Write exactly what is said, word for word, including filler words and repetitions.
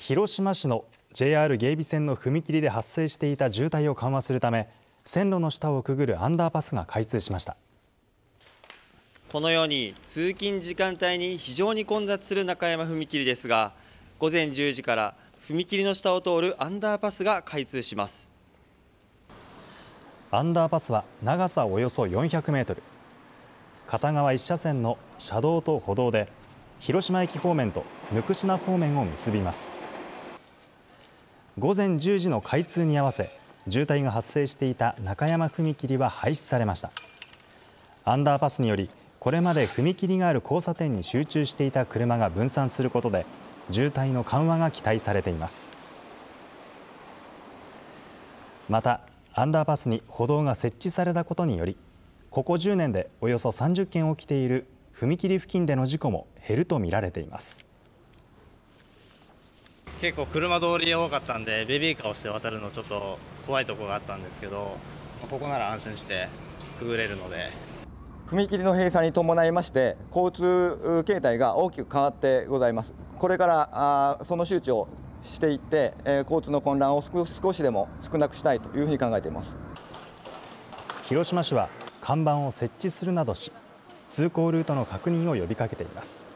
広島市の ジェイアール 芸備線の踏切で発生していた渋滞を緩和するため、線路の下をくぐるアンダーパスが開通しました。 このように通勤時間帯に非常に混雑する中山踏切ですが、午前じゅうじから踏切の下を通るアンダーパスが開通します。 アンダーパスは長さおよそよんひゃくメートル、片側いち車線の車道と歩道で広島駅方面と椋科方面を結びます。午前じゅうじの開通に合わせ、渋滞が発生していた中山踏切は廃止されました。アンダーパスにより、これまで踏切がある交差点に集中していた車が分散することで、渋滞の緩和が期待されています。また、アンダーパスに歩道が設置されたことにより、ここじゅうねんでおよそさんじゅっけん起きている踏切付近での事故も減ると見られています。 結構車通り多かったんで、ベビーカーをして渡るのちょっと怖いところがあったんですけど、ここなら安心してくぐれるので。 踏切の閉鎖に伴いまして交通形態が大きく変わってございます。これからあその周知をしていって、えー、交通の混乱を少しでも少なくしたいというふうに考えています。 広島市は看板を設置するなどし、通行ルートの確認を呼びかけています。